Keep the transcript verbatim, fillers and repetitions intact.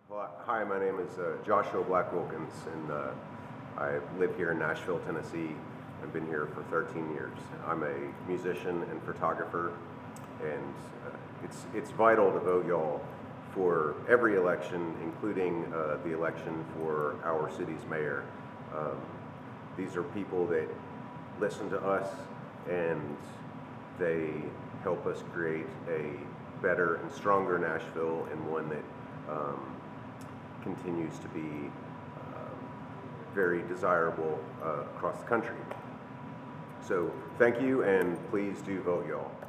Well, hi, my name is uh, Joshua Black Wilkins, and uh, I live here in Nashville, Tennessee. I've been here for thirteen years. I'm a musician and photographer, and uh, it's it's vital to vote y'all for every election, including uh, the election for our city's mayor. Um, these are people that listen to us, and they help us create a better and stronger Nashville, and one that um, continues to be uh, very desirable uh, across the country. So thank you, and please do vote y'all.